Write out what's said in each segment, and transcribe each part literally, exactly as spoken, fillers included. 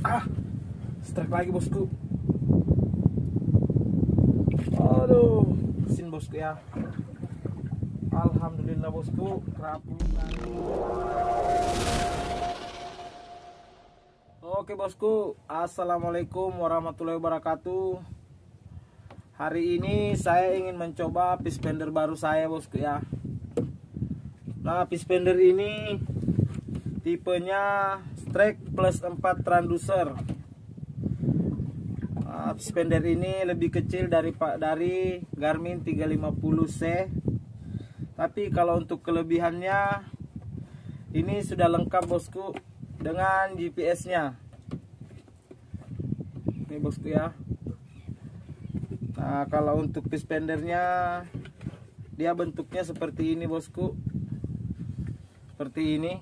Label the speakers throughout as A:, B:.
A: Ah, strike lagi bosku. Aduh, mesin bosku ya. Alhamdulillah bosku, kerapu. Oke bosku, assalamualaikum warahmatullahi wabarakatuh. Hari ini saya ingin mencoba fish bender baru saya bosku ya. Nah, fish bender ini tipenya Strike plus empat transducer. Nah, fish bender ini lebih kecil dari dari Garmin tiga lima nol C. Tapi kalau untuk kelebihannya, ini sudah lengkap bosku dengan G P S-nya. Ini bosku ya. Nah, kalau untuk fish bendernya, dia bentuknya seperti ini bosku. Seperti ini.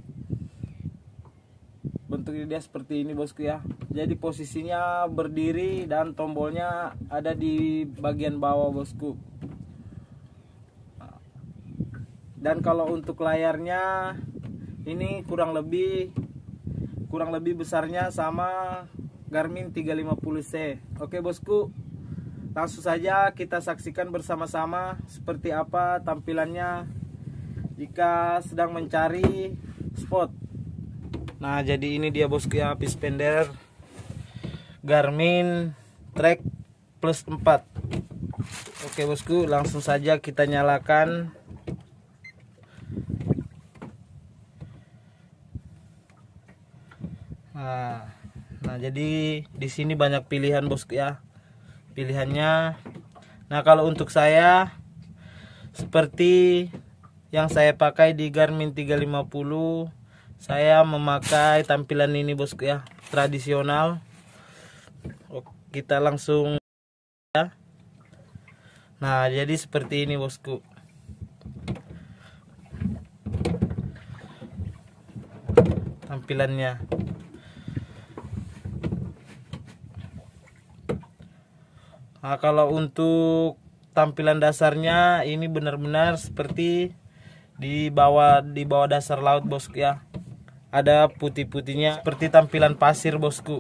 A: Bentuknya dia seperti ini bosku ya. Jadi posisinya berdiri dan tombolnya ada di bagian bawah bosku. Dan kalau untuk layarnya, ini kurang lebih kurang lebih besarnya sama Garmin tiga lima nol C. Oke bosku, langsung saja kita saksikan bersama-sama seperti apa tampilannya jika sedang mencari spot. Nah, jadi ini dia bosku ya, fish bender Garmin Trek plus empat. Oke bosku, langsung saja kita nyalakan. Nah, nah jadi di sini banyak pilihan bosku ya. Pilihannya. Nah, kalau untuk saya seperti yang saya pakai di Garmin tiga lima nol, saya memakai tampilan ini bosku ya, tradisional. Oke, kita langsung ya. Nah, jadi seperti ini bosku. Tampilannya. Nah, kalau untuk tampilan dasarnya ini benar-benar seperti di bawah di bawah dasar laut bosku ya. Ada putih-putihnya seperti tampilan pasir bosku.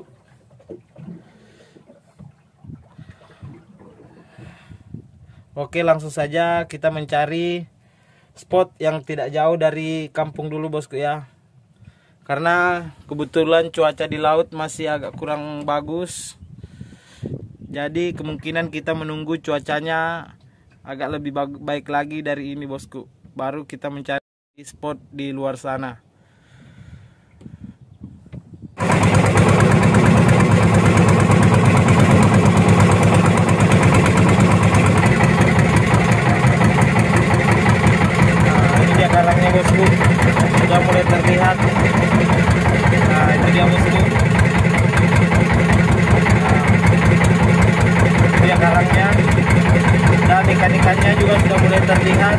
A: Oke, langsung saja kita mencari spot yang tidak jauh dari kampung dulu bosku ya. Karena kebetulan cuaca di laut masih agak kurang bagus. Jadi kemungkinan kita menunggu cuacanya agak lebih baik lagi dari ini bosku. Baru kita mencari spot di luar sana. Nah, ini dia karangnya bosku. Sudah mulai terlihat. Nah, itu dia bosku. Dia karangnya dan ikan-ikannya juga sudah mulai terlihat.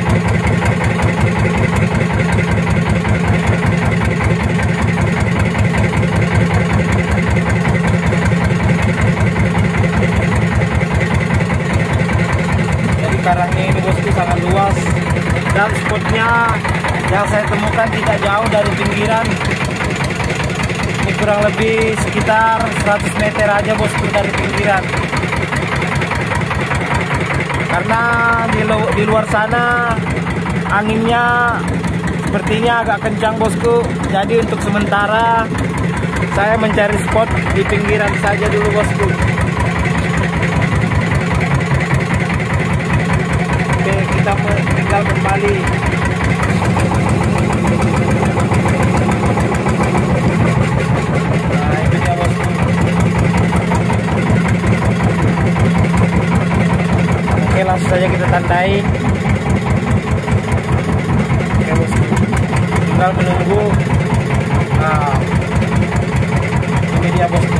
A: Jadi karangnya ini bosku sangat luas dan spotnya yang saya temukan tidak jauh dari pinggiran. Ini kurang lebih sekitar seratus meter aja bosku dari pinggiran. Karena di, lu, di luar sana anginnya sepertinya agak kencang bosku. Jadi untuk sementara saya mencari spot di pinggiran saja dulu bosku. Oke, kita tinggal kembali. Nah, itu dia bosku. Oke, langsung saja kita tandai. Oke bosku, tinggal menunggu. Nah, ini dia bosku.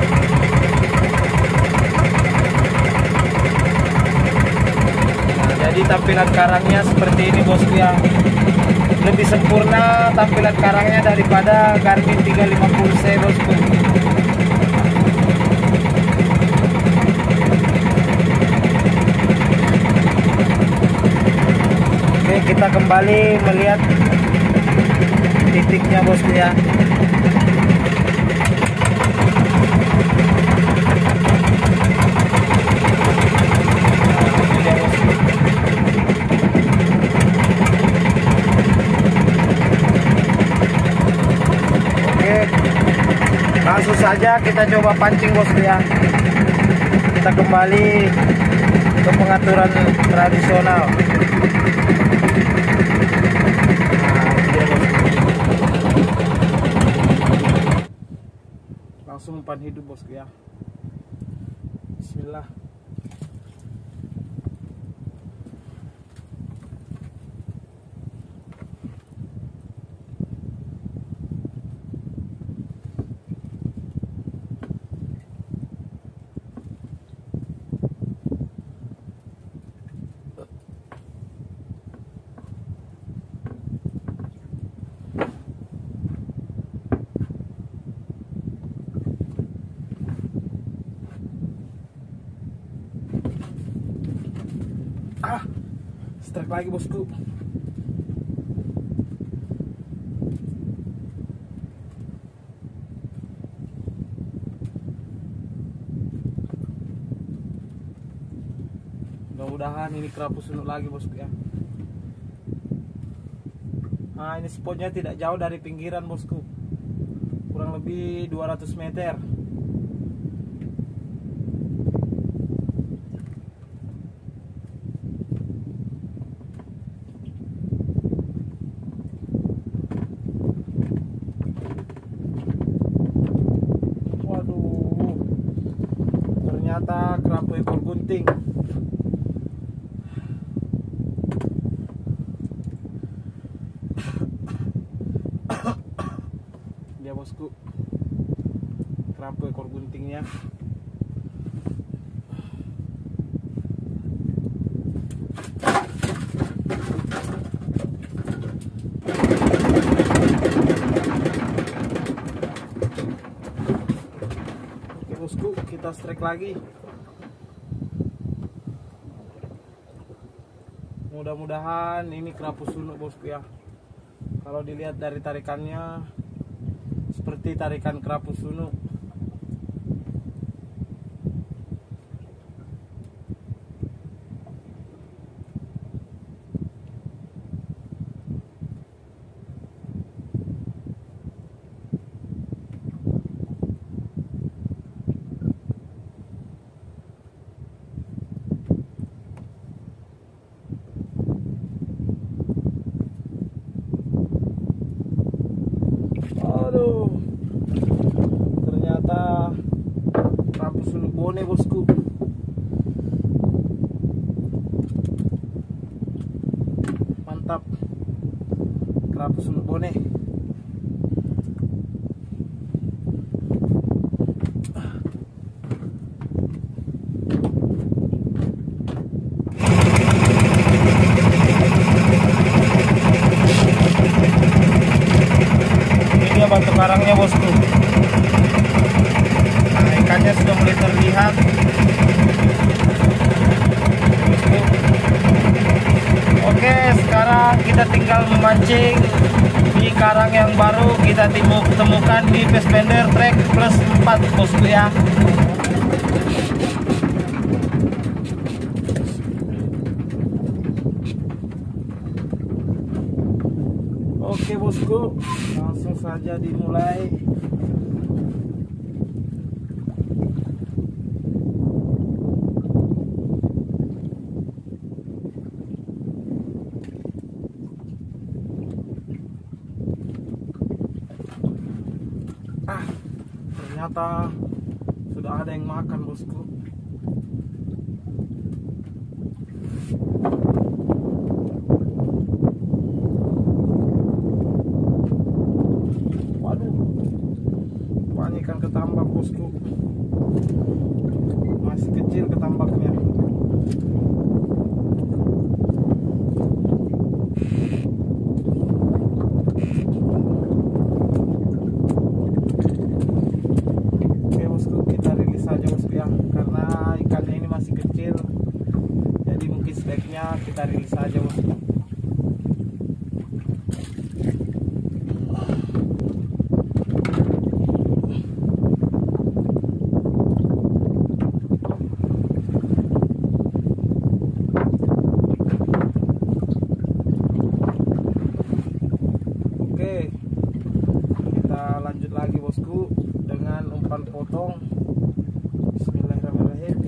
A: Nah, jadi tampilan karangnya seperti ini bosku ya. Lebih sempurna tampilan karangnya daripada Garmin tiga lima nol C bosku. Kita kembali melihat titiknya bosku ya. saja kita coba pancing bosku ya. Kita kembali ke pengaturan tradisional. Langsung umpan hidup bosku ya. Bismillah. Ah, strike lagi bosku. Mudah-mudahan ini kerapu sunuk lagi bosku ya. Nah, ini spotnya tidak jauh dari pinggiran bosku, kurang lebih dua ratus meter. Ternyata kerapu ekor gunting. Dia bosku, kerapu ekor guntingnya. Oke bosku, kita strike lagi. Mudah-mudahan ini kerapu sunuk bosku ya. Kalau dilihat dari tarikannya seperti tarikan kerapu sunuk. Aduh, ternyata kerapu sunuk bone bosku. Mantap, kerapu sunuk bone. Batu karangnya bosku. Nah, ikannya sudah mulai terlihat bosku. Oke, sekarang kita tinggal memancing di karang yang baru kita temukan di Fassbender Track plus empat bosku ya. Oke bosku, langsung saja dimulai. Ah, ternyata sudah ada yang makan bosku. Ikan ketambak bosku, masih kecil ketambaknya. Oke bosku, kita rilis saja bosku ya, karena ikannya ini masih kecil, jadi mungkin sebaiknya kita rilis saja bosku. kita lanjut lagi bosku dengan umpan potong. Bismillahirrahmanirrahim.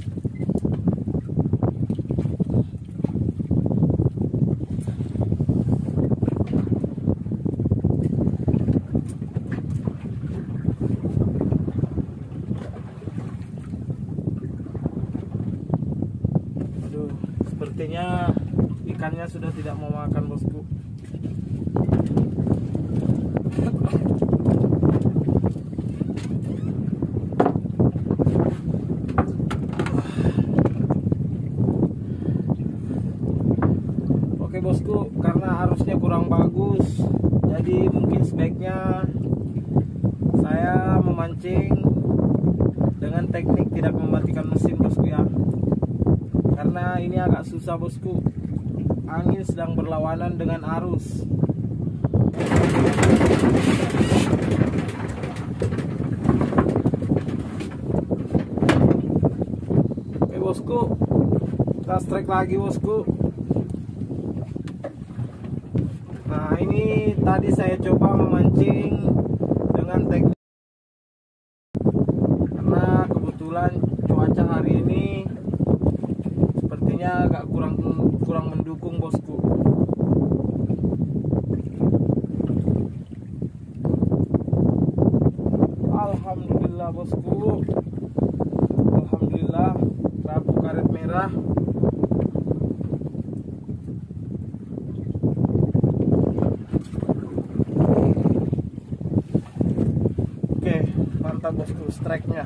A: Aduh, sepertinya ikannya sudah tidak mau makan bosku. Oke bosku, karena arusnya kurang bagus, jadi mungkin sebaiknya saya memancing dengan teknik tidak mematikan mesin bosku ya. Karena ini agak susah bosku, angin sedang berlawanan dengan arus. Oke bosku, kita strike lagi bosku. Nah ini tadi saya coba memancing dengan teknik, karena kebetulan cuaca hari ini sepertinya agak kurang kurang mendukung bosku. Alhamdulillah bosku, alhamdulillah kerapu karet merah. Oke, mantap bosku strike-nya.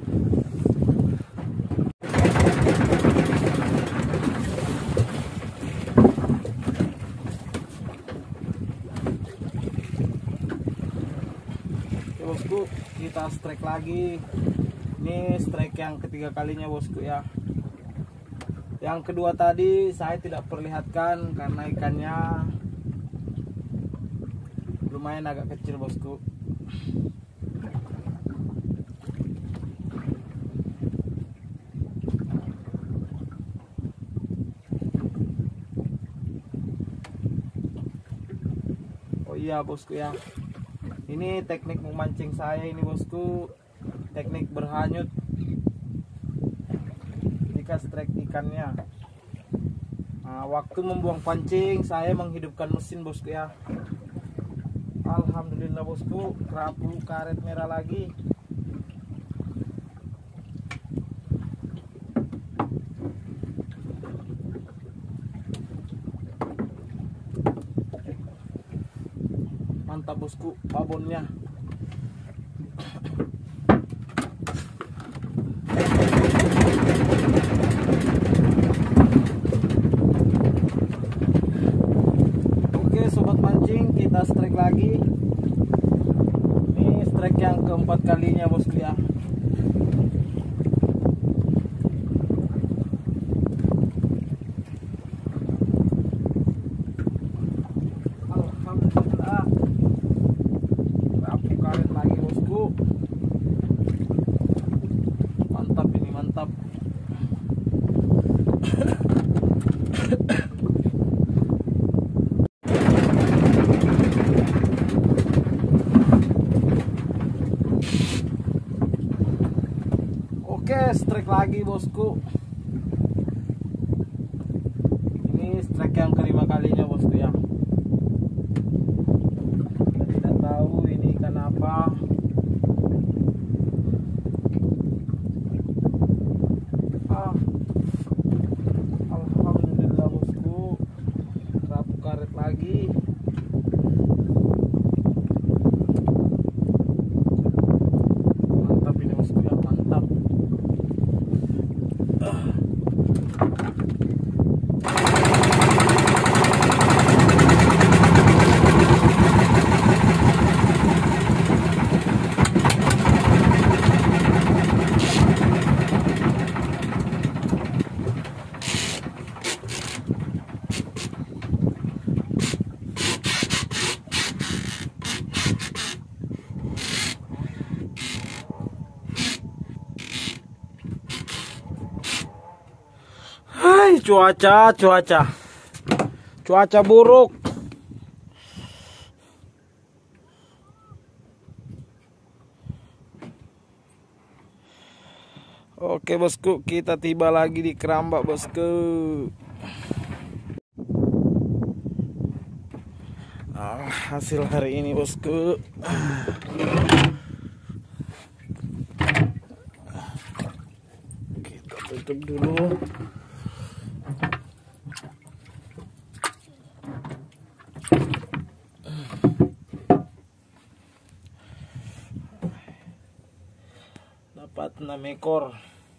A: Bosku, kita strike lagi. Ini strike yang ketiga kalinya bosku ya. Yang kedua tadi saya tidak perlihatkan karena ikannya lumayan agak kecil bosku. Oh iya bosku ya, ini teknik memancing saya ini bosku, teknik berhanyut jika strike ikannya. Nah, waktu membuang pancing saya menghidupkan mesin bosku ya. Alhamdulillah bosku, kerapu karet merah lagi. Mantap bosku, babonnya. Oke sobat mancing, kita strike lagi. Ini strike yang keempat kalinya bosku ya. Alhamdulillah, kerapu karet lagi bosku. Mantap ini, mantap. Oke, strike lagi bosku. Ini strike yang kelima kalinya bosku ya. Kita tidak tahu ini ikan apa. Ah, alhamdulillah bosku, kerapu karet lagi. Mantap ini bosku ya, mantap. Hai, cuaca, cuaca. Cuaca buruk. Oke bosku, kita tiba lagi di Kerambak bosku. Nah, hasil hari ini bosku. Kita tutup dulu. Dapat enam ekor.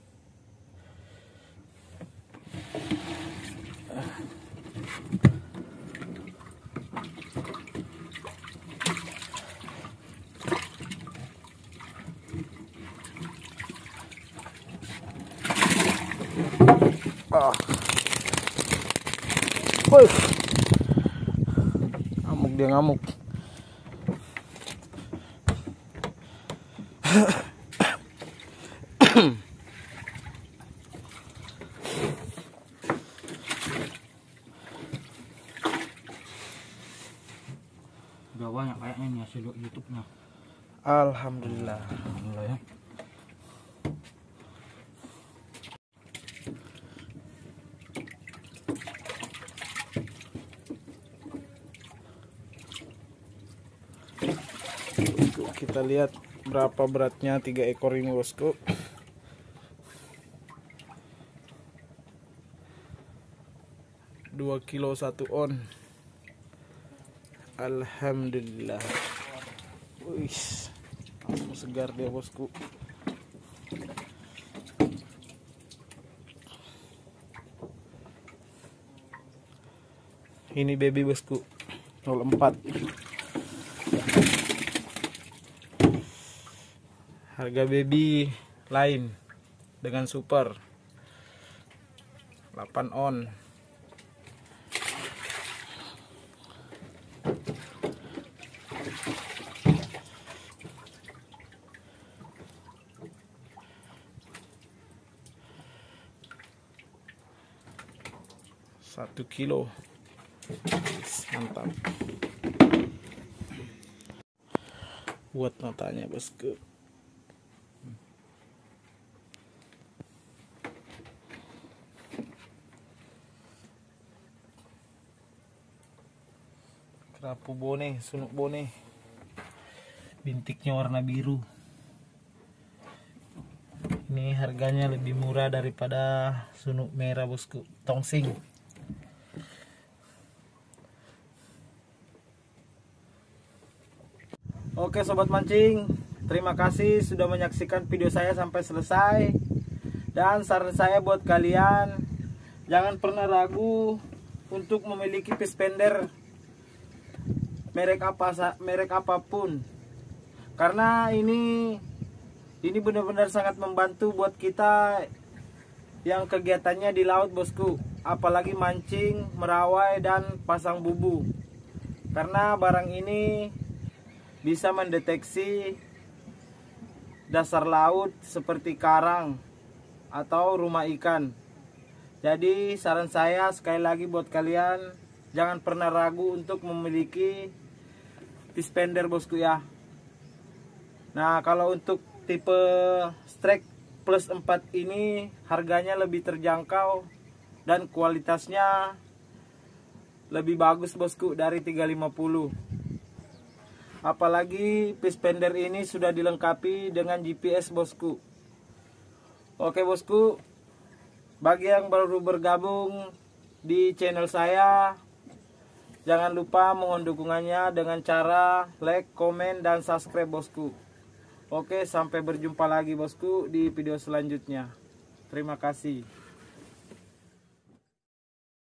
A: Ah. Wih. Ngamuk dia ngamuk.
B: Udah banyak kayaknya nih hasil YouTube-nya.
A: Alhamdulillah.
B: Alhamdulillah ya.
A: Kita lihat berapa beratnya tiga ekor ini bosku. Dua kilo satu on. Alhamdulillah. Wih, langsung segar dia bosku. Ini baby bosku, nol empat. Harga baby lain dengan super delapan on. Satu kilo, mantap. Buat matanya bosku. Kerapu bone, sunuk bone. Bintiknya warna biru. Ini harganya lebih murah daripada sunuk merah bosku, tongsing. Oke sobat mancing, terima kasih sudah menyaksikan video saya sampai selesai. Dan saran saya buat kalian, jangan pernah ragu untuk memiliki fish-spender merek apa merek apapun. Karena ini ini benar-benar sangat membantu buat kita yang kegiatannya di laut bosku, apalagi mancing, merawai dan pasang bubu. Karena barang ini bisa mendeteksi dasar laut seperti karang atau rumah ikan. Jadi saran saya sekali lagi buat kalian, jangan pernah ragu untuk memiliki fish-spender bosku ya. Nah kalau untuk tipe Strike Plus empat ini harganya lebih terjangkau dan kualitasnya lebih bagus bosku dari tiga lima puluh. Apalagi fish-spender ini sudah dilengkapi dengan G P S bosku. Oke bosku, bagi yang baru bergabung di channel saya, jangan lupa mohon dukungannya dengan cara like, komen, dan subscribe bosku. Oke, sampai berjumpa lagi bosku di video selanjutnya. Terima kasih.